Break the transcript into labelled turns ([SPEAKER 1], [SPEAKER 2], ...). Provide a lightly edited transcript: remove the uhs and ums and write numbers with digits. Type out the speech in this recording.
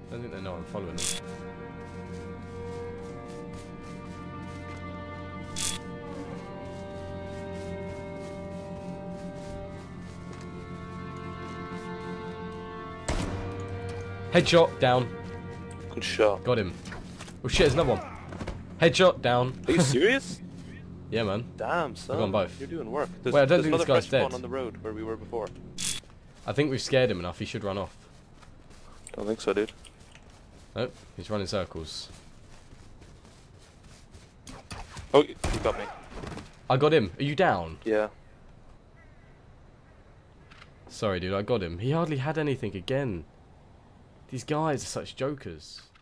[SPEAKER 1] I don't think they know I'm following them. Headshot, down.
[SPEAKER 2] Good shot.
[SPEAKER 1] Got him. Oh shit, there's another one. Headshot, down.
[SPEAKER 2] Are you serious?
[SPEAKER 1] Yeah, man.
[SPEAKER 2] Damn, son.
[SPEAKER 1] I've gone both.
[SPEAKER 2] You're doing work.
[SPEAKER 1] Wait, I don't think this guy's dead.
[SPEAKER 2] On the road where we were before.
[SPEAKER 1] I think we've scared him enough. He should run off.
[SPEAKER 2] Don't think so, dude.
[SPEAKER 1] Nope, he's running circles.
[SPEAKER 2] Oh, you got me.
[SPEAKER 1] I got him. Are you down?
[SPEAKER 2] Yeah.
[SPEAKER 1] Sorry, dude. I got him. He hardly had anything again. These guys are such jokers.